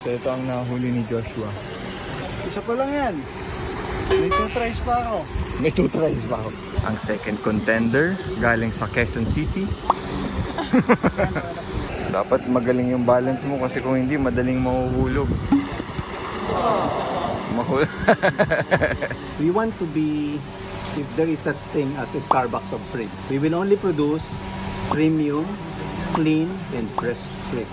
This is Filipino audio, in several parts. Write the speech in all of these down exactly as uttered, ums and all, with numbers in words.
So ito ang nahuli ni Joshua. Isa pa lang yan. May two tries pa ako. May two tries pa ako. Ang second contender, galing sa Quezon City. Dapat magaling yung balance mo kasi kung hindi, madaling mahuhulog. Mahulog. We want to be, if there is such thing as a Starbucks of shrimp, we will only produce premium, clean, and fresh shrimp.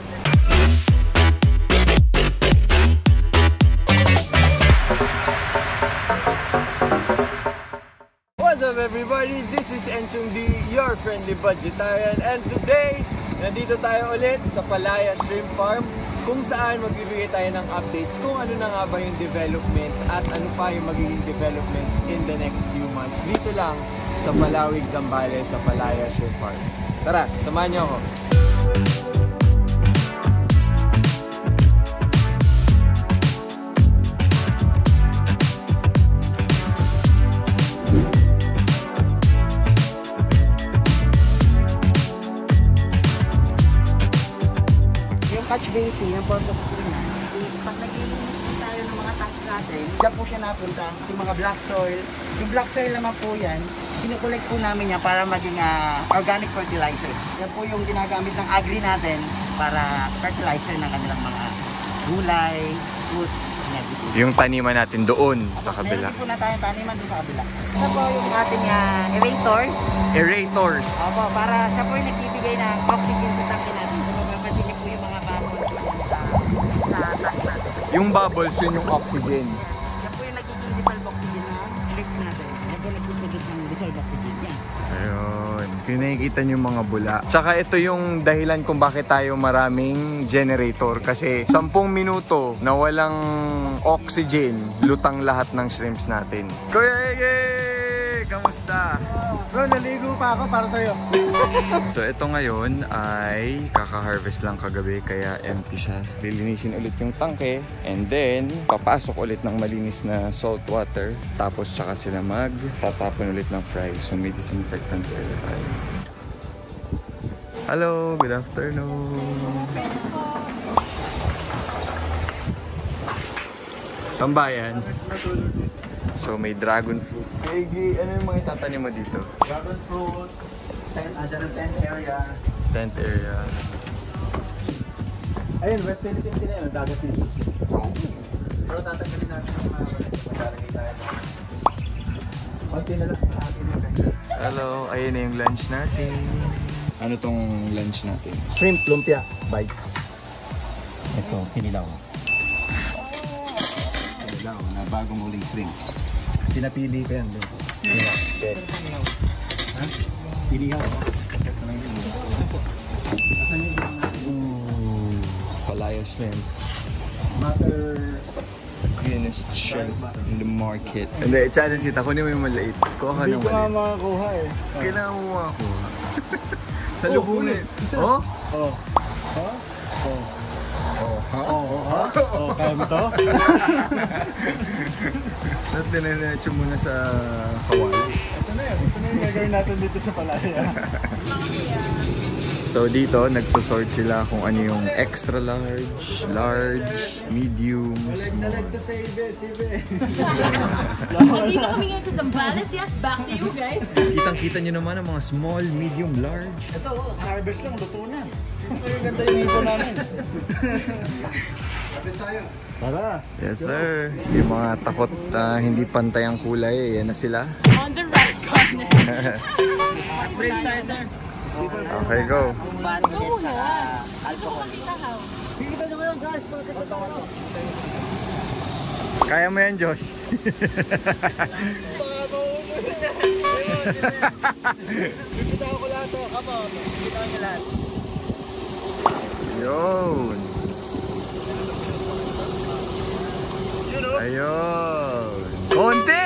What's up everybody? This is Enchong D, your friendly budgetarian, and today, nandito tayo ulit sa Palaya Shrimp Farm kung saan magbibigay tayo ng updates kung ano na nga ba yung developments at ano pa yung magiging developments in the next few months dito lang sa Palawig, Zambales sa Palaya Shrimp Farm. Tara, samahan niyo ako. Catch basin, yung purpose po niya. Pag nag-iinis tayo ng mga tanks natin, dyan po siya napunta. Yung mga black soil. Yung black soil naman po yan, kinukolect po namin yan para maging uh, organic fertilizer. Yan po yung ginagamit ng agri natin para fertilizer ng kanilang mga gulay, fruit. Yung taniman natin doon sa kabila. Meron po na tayong taniman doon sa kabila. Ito po yung ating uh, aerators. Aerators. Opo, para siya po yung nagbibigay ng oxygen sa tanki natin. Yung bubbles, yun yung oxygen. Yan po yung nagiging dissolved oxygen na lift natin. Yan po nagpuproduce ng dissolved oxygen. Yan. Ayun. Yung nakikita nyo yung mga bula. Tsaka ito yung dahilan kung bakit tayo maraming generator. Kasi sampung minuto na walang oxygen, lutang lahat ng shrimps natin. Kuya Ege! Kamusta? Bro, naligo pa ako para sa'yo. So ito ngayon ay kaka-harvest lang kagabi kaya empty siya. Lilinisin ulit yung tangke and then papasok ulit ng malinis na salt water. Tapos tsaka sila mag-tatapon ulit ng fry. So may disinfectant ulit tayo. Hello, good afternoon. Tambayan. So may dragon fruit. Egi, ano yung mga itatanim mo dito? Dragon fruit, tent, andyan ang tent area. Tent area. Ayun, West Philippines sila yun, dagat nito. Oh. Pero tatanggalin natin yung mga maglalagay tayo. Konti na lang sa atin yung Hello, ayun na yung lunch natin. Ano tong lunch natin? Shrimp lumpia bites. Ito, kinilaw. Kinilaw na bagong uling shrimp. Pinapili ko yan doon. Yeah. Ha? Inihaw. Asan yung Palaya shrimp. Matter Guinness shrimp in the market. Hindi, challenge kita. Kunin mo yung maliit. Kuha ka ng Hindi ko nga maliit. makakuha eh. Kailangan mo makakuha. Sa lubungin. Oh? Oh? Oh. Oh? Oh. Oh, ha? Oh, ha? Oh, kaya mo to? At dinenetso muna sa kawali. Ito na yun. Ito na yung gagawin natin dito sa Palaya. So dito, nagsusort sila kung ano yung extra large, large, medium, small. Dalag to sa ibe, sibe. Nandito kami ngayon sa Zambales. Yes, back to you guys. Kitang-kita nyo naman ang mga small, medium, large. Ito, oh, harvest lang, luto na. Ito yung ganda yung hito namin. Tara. Yes sir. Yung mga takot uh, hindi pantay ang kulay, yan na sila. On the right corner. Break tayo, sir. Okay, go. Go na. Alcohol. Kita nyo ngayon guys, pagkakita tayo. Kaya mo yan, Josh. Kita ko lahat to, kamo. Kita nyo lahat. Yun. Ayun. Konti!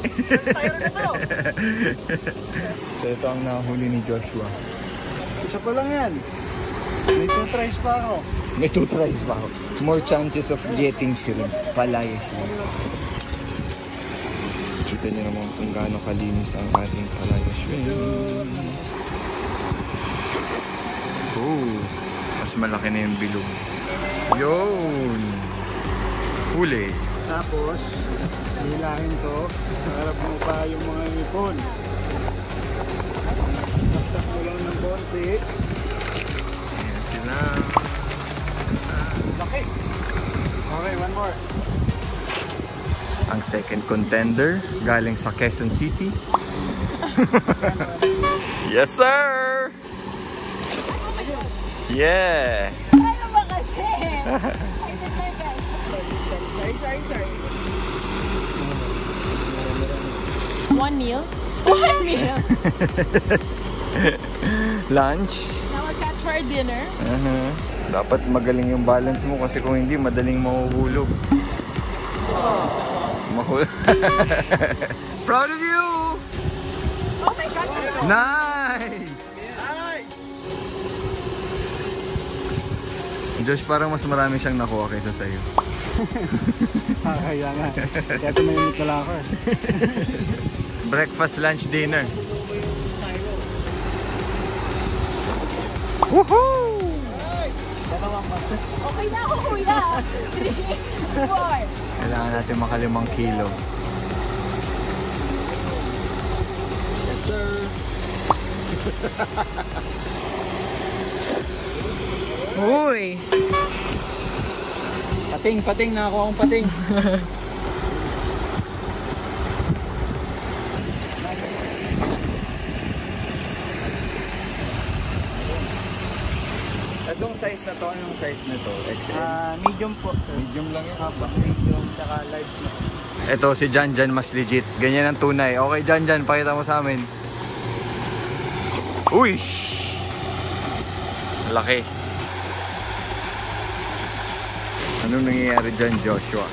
So ito ang nahuli ni Joshua. Isa pa lang yan. May two tries pa ako. May two tries pa ako. More chances of getting shrimp. Palaya shrimp. Kita nyo naman kung gaano kalinis ang ating palaya shrimp. Oh, mas malaki na yung bilog. Yun! Huli. Tapos, hilahin to. Harap mo pa yung mga ipon. Taktak mo lang ng konti. Ayan sila. Laki. Okay, one more. Ang second contender galing sa Quezon City. Yes, sir! Yeah! Ano ba kasi? I did my best. Sorry, sorry, sorry. One meal? One meal? Lunch? Now we're catch for dinner. Uh-huh. Dapat magaling yung balance mo kasi kung hindi, madaling mahuhulog. Mahulog. Proud of you! Oh my God! Nice! Josh, parang mas marami siyang nakuha kaysa sa'yo. Ah, kaya nga. Kaya tumimik na lang ako. Breakfast, lunch, dinner. Woohoo! Okay na ako, kuya. Three, four. Kailangan natin makalimang kilo. Yes, sir. Uy! Pating, pating na ako akong pating. Itong size na to, anong size na to? X L? Ah, medium po. sir. Medium lang yan. Haba, medium, tsaka large na. Ito si Jan Jan mas legit. Ganyan ang tunay. Okay Jan Jan, pakita mo sa amin. Uy! Laki. Ano nangyayari dyan, Joshua?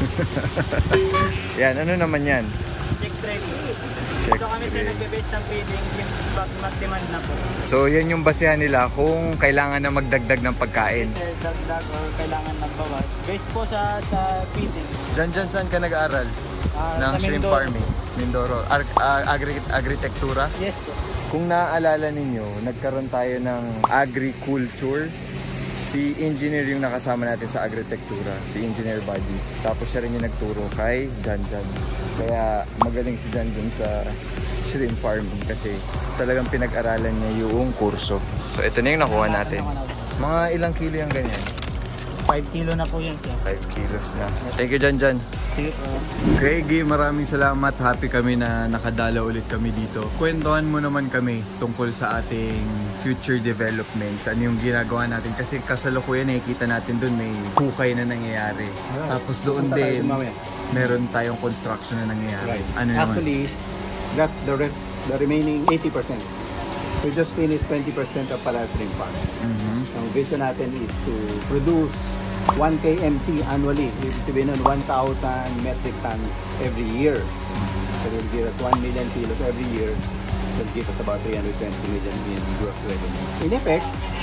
Yan, ano naman yan? Check training. Check So kami training. sir nagbe-base ng feeding pag mas demand na po. So yan yung basehan nila kung kailangan na magdagdag ng pagkain. Sir, dagdag or kailangan magbawas. Based po sa sa feeding. Jan Jan, saan ka nag-aaral? Ah, Ng sa shrimp Mindoro. farming? Mindoro. Ar- ah, agri agritektura? Yes po. Kung naaalala ninyo, nagkaroon tayo ng agriculture. Si engineer yung nakasama natin sa agritektura, si Engineer Buddy. Tapos siya rin yung nagturo kay Jan Jan. Kaya magaling si Jan Jan sa shrimp farming kasi talagang pinag-aralan niya yung kurso. So ito na yung nakuha natin. Mga ilang kilo yung ganyan? five kilo na po yun sir. five kilos na. Thank you Jan Jan. Sige po. Gregi, maraming salamat. Happy kami na nakadala ulit kami dito. Kwentuhan mo naman kami tungkol sa ating future developments. Ano yung ginagawa natin? Kasi kasalukuyan nakikita natin doon may hukay na nangyayari. Tapos doon Punta tayo din, mamaya. meron tayong construction na nangyayari. Right. Ano naman? Actually, that's the rest, the remaining eighty percent. We just finished twenty percent of Palayan Shrimp Farm. Mhm. Ang vision natin is to produce one K M T annually. Ibig sabihin nun, one thousand metric tons every year. So it will give us one million kilos every year. It will give us about three hundred twenty million in gross revenue. In effect,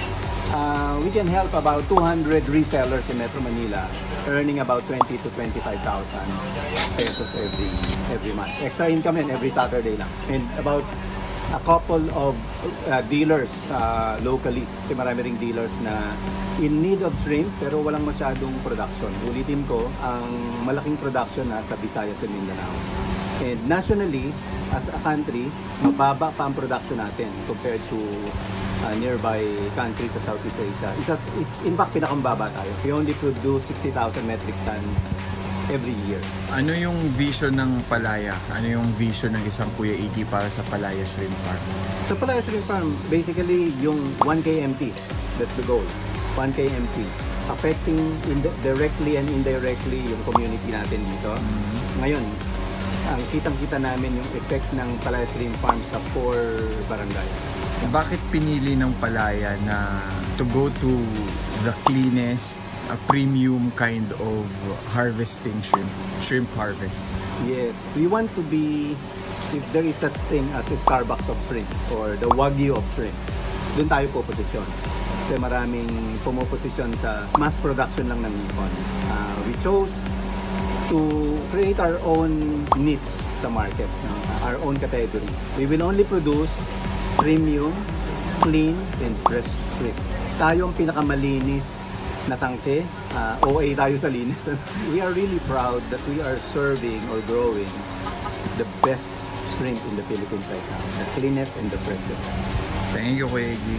uh, we can help about two hundred resellers in Metro Manila earning about twenty to twenty-five thousand pesos every every month. Extra income yan every Saturday lang. And about a couple of uh, dealers uh, locally. Kasi marami ring dealers na in need of shrimp pero walang masyadong production. Ulitin ko, ang malaking production na sa Visayas and Mindanao. And nationally, as a country, mababa pa ang production natin compared to uh, nearby countries sa Southeast Asia. Isa, in fact, pinakambaba tayo. We only produce sixty thousand metric ton every year. Ano yung vision ng Palaya? Ano yung vision ng isang Kuya Iggy para sa Palaya Shrimp Farm? Sa Palaya Shrimp Farm, basically yung one K M T. That's the goal. one K M T. Affecting indi- directly and indirectly yung community natin dito. Ngayon, ang kitang-kita namin yung effect ng Palaya Shrimp Farm sa four barangay. Bakit pinili ng Palaya na to go to the cleanest, a premium kind of harvesting shrimp, shrimp harvests? Yes, we want to be, if there is such thing as a Starbucks of shrimp or the Wagyu of shrimp, doon tayo po posisyon. Kasi maraming pumuposisyon sa mass production lang ng Nippon. Uh, we chose to create our own niche sa market, no? Our own category. We will only produce premium, clean, and fresh shrimp. Tayo ang pinakamalinis na tangke. Uh, O A tayo sa linis. We are really proud that we are serving or growing the best shrimp in the Philippines right now. The cleanest and the freshest. Thank you, Kuya Iggy.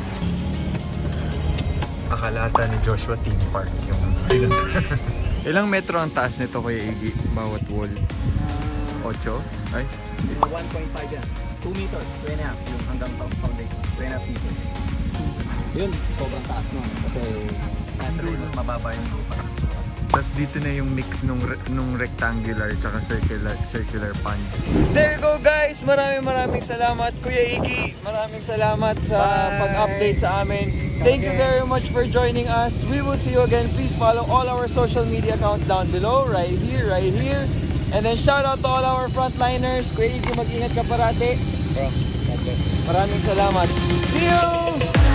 Akalata ni Joshua Theme Park yung ilang metro ang taas nito, Kuya Iggy? Bawat wall? Ocho? Ay? one point five yan. two meters, two and a half yung hanggang foundation. two and a half meters. Yun, sobrang taas nun. Kasi naturally mas mababa yung lupa. Tapos dito na yung mix nung, nung rectangular tsaka circular, circular pond. There you go, guys! Maraming maraming salamat, Kuya Iggy. Maraming salamat sa pag-update sa amin. Thank you very much for joining us. We will see you again. Please follow all our social media accounts down below. Right here, right here. And then shout out to all our frontliners. Kuya Iggy, mag-ingat ka parati. Maraming salamat. See you!